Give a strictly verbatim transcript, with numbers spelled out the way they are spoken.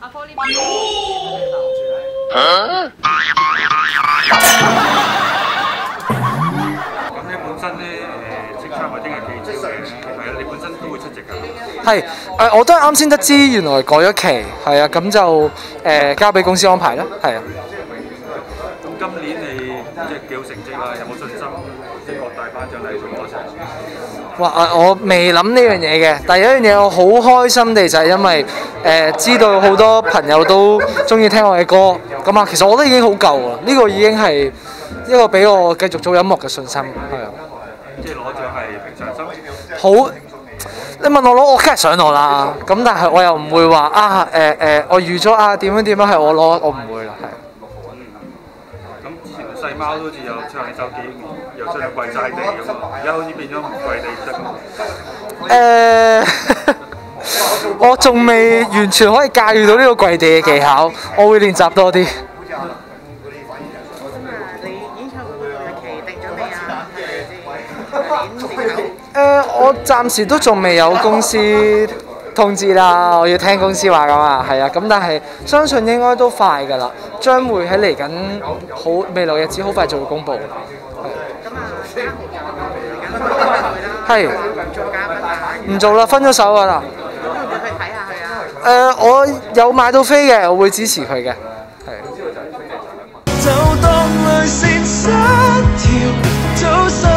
阿科呢邊嚇？ 咁你本身咧誒，即刻或者係記招嘅，係啊，你本身都會出席㗎。 係誒，我都係啱先得知，原來改咗期，係啊，咁就誒交俾公司安排啦，係啊。 咁今年你即係幾好成績啦，有冇信心即係各大頒獎禮做攞成？ 哇！我未諗呢樣嘢嘅，但係有一樣嘢我好開心地就係因為誒、呃、知道好多朋友都中意聽我嘅歌，咁啊，其實我覺得已經好夠啦。呢、這個已經係一個俾我繼續做音樂嘅信心，係啊。 即係攞獎係平常心。 好，你問我攞，我梗係想攞啦。咁但係我又唔會話啊誒誒、呃呃，我預咗啊點樣點樣係我攞，我唔會啦，係。 咁之前細貓都好似有唱起手機，又唱到跪晒地咁喎，而家好似變咗唔跪地得喎。 誒，我仲未完全可以駕馭到呢個跪地嘅技巧，我會練習多啲。 咁啊，你演唱會日期定咗未啊？係咪先？年年誒，我暫時都仲未有公司通知啦，我要聽公司話㗎嘛，係啊，咁但係相信應該都快㗎啦，將會喺嚟緊好未來日子好快就會公佈。 咁啊，嘉豪就嚟緊開演唱會啦， 係唔做嘉賓啊？ 唔做啦，分咗手㗎啦。 咁會唔會去睇下佢啊？ 誒，我有買到飛嘅，我會支持佢嘅，係。 就當淚腺失調，早